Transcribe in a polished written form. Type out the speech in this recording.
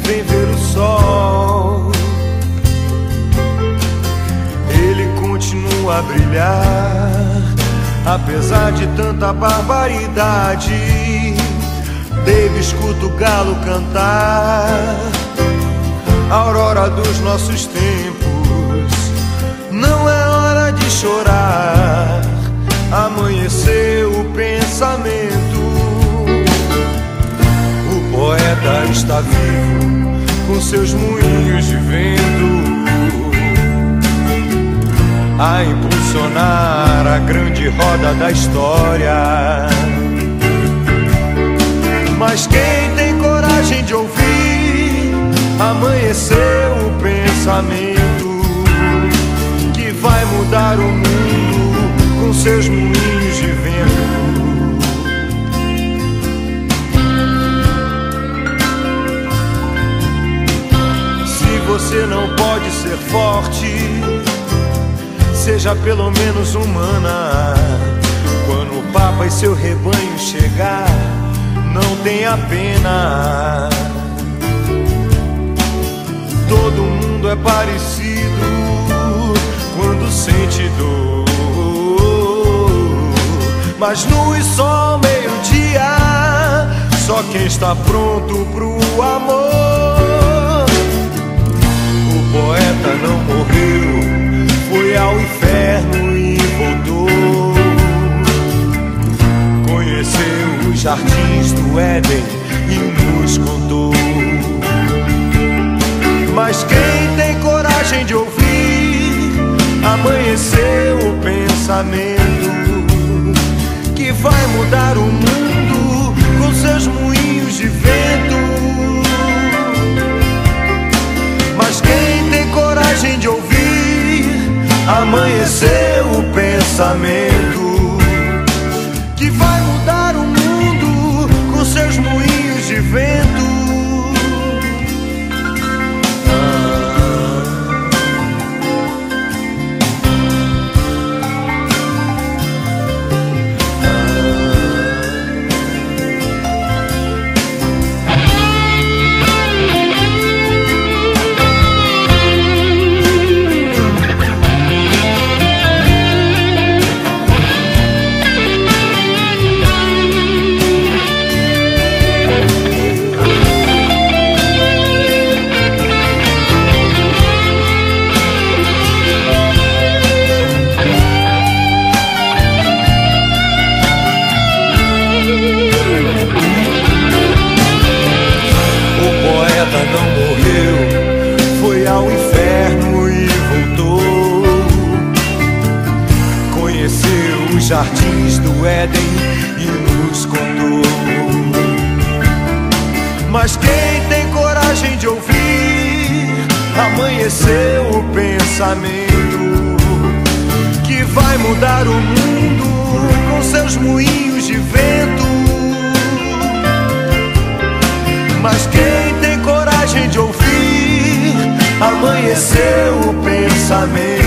vem ver o sol. Ele continua a brilhar, apesar de tanta barbaridade. Baby, escuta o galo cantar, a aurora dos nossos tempos. Não é hora de chorar, amanheceu o pensamento. O poeta está vivo, com seus moinhos de vento, a impulsionar a grande roda da história. Mas quem tem coragem de ouvir, amanheceu o pensamento, que vai mudar o mundo com seus moinhos de vento. Se você não pode ser forte, seja pelo menos humana. Quando o Papa e seu rebanho chegar, não tenha pena. Todo mundo é parecido quando sente dor, mas nu e só meio-dia, só quem está pronto pro amor. O poeta não morreu, foi ao inferno e voltou. Conheceu os jardins do Éden e nos contou. Mas quem tem coragem de ouvir, amanheceu o pensamento, que vai mudar o mundo com seus moinhos de vento. Mas quem tem coragem de ouvir, amanheceu o pensamento, que vai mudar o mundo com seus moinhos de vento. Jardins do Éden e nos contou. Mas quem tem coragem de ouvir, amanheceu o pensamento, que vai mudar o mundo com seus moinhos de vento. Mas quem tem coragem de ouvir, amanheceu o pensamento,